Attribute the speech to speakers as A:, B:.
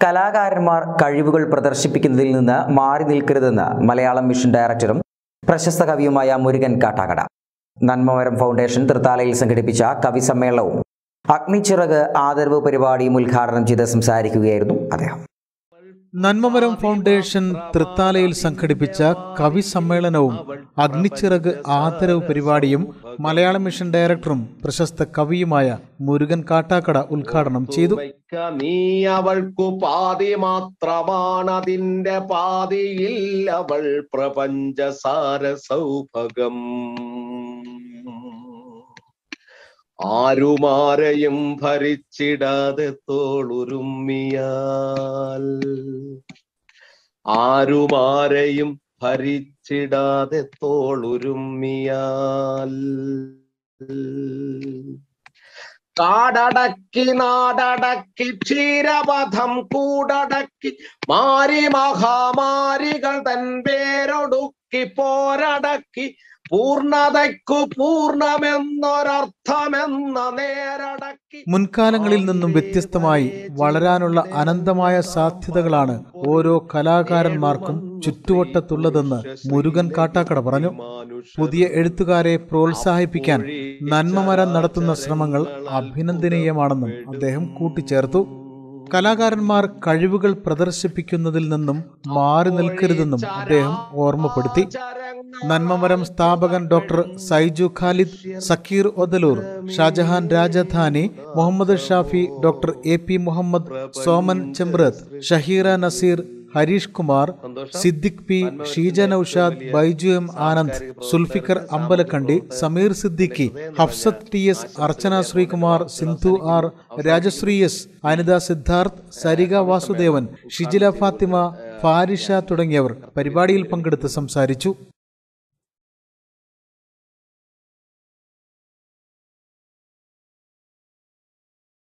A: കലാകാരന്മാർ കഴിവുകൾ പ്രദർശിപ്പിക്കുന്നതിൽ നിന്ന് മാറി നിൽക്കരുതെന്ന് മലയാളം മിഷൻ ഡയറക്ടറും പ്രശസ്ത കവിയുമായ മുരുകൻ കാട്ടാക്കട. നന്മമരം ഫൗണ്ടേഷൻ തൃത്താലയിൽ സംഘടിപ്പിച്ച കവി സമ്മേളനവും അഗ്നിച്ചിറക് ആദരവ് പരിപാടിയും ഉദ്ഘാടനം ചെയ്ത് സംസാരിക്കുകയായിരുന്നു അദ്ദേഹം.
B: നന്മമരം ഫൗണ്ടേഷൻ തൃത്താലയിൽ സംഘടിപ്പിച്ച കവി സമ്മേളനവും അഗ്നിച്ചിറക് ആദരവ് പരിപാടിയും മലയാളം മിഷൻ ഡയറക്ടറും പ്രശസ്ത കവിയുമായ മുരുകൻ കാട്ടാക്കട ഉദ്ഘാടനം ചെയ്തു.
C: നീ അവൾക്കു പാതി മാത്രമാണതിന്റെ പാതിയിൽ അവൾ പ്രപഞ്ചസാര സൗഭഗം. ആരുമാരെയും ഭരിച്ചിടാതെ തോളുരുമ്മിയാൽ, ആരുമാരെയും ഭരിച്ചിടാതെ തോളുരുമ്മിയാൽ, കാടടക്കി നാടടക്കി ക്ഷീരപഥം കൂടടക്കി മാരി മഹാമാരികൾ തൻ പേരൊടുക്കി പോരടക്കി പൂർണ്ണതയ്ക്കു പൂർണ്ണമെന്നൊരർത്ഥമെന്ന നേരടക്കി.
B: മുൻകാലങ്ങളിൽ നിന്നും വ്യത്യസ്തമായി വളരാനുള്ള അനന്തമായ സാധ്യതകളാണ് ഓരോ കലാകാരന്മാർക്കും ചുറ്റുവട്ടത്തുള്ളതെന്ന് മുരുകൻ കാട്ടാക്കട പറഞ്ഞു. പുതിയ എഴുത്തുകാരെ പ്രോത്സാഹിപ്പിക്കാൻ നന്മമരം നടത്തുന്ന ശ്രമങ്ങൾ അഭിനന്ദനീയമാണെന്നും അദ്ദേഹം കൂട്ടിച്ചേർത്തു. കലാകാരന്മാർ കഴിവുകൾ പ്രദർശിപ്പിക്കുന്നതിൽ നിന്നും മാറി നിൽക്കരുതെന്നും അദ്ദേഹം ഓർമ്മപ്പെടുത്തി. നന്മമരം സ്ഥാപകൻ doctor Saiju Khalid, Sakkir Odalur, Shajahan Rajadhani, Muhammad Shafi, doctor AP Muhammad, Soman Chembrath, Shaheera Naseer, Harish Kumar, Siddique P, Sheeja Noushad, Baiju M Anand, Zulfikar Ambalakandi, Sameer Siddiqui, Hafsath TS, Archana Sreekumar, Sindhu R, Rajasree S, Anitha Siddharth, Sarika Vasudevan, Shijila Fathima, Farisha തുടങ്ങിയവർ പരിപാടിയിൽ പങ്കെടുത്ത് സംസാരിച്ചു.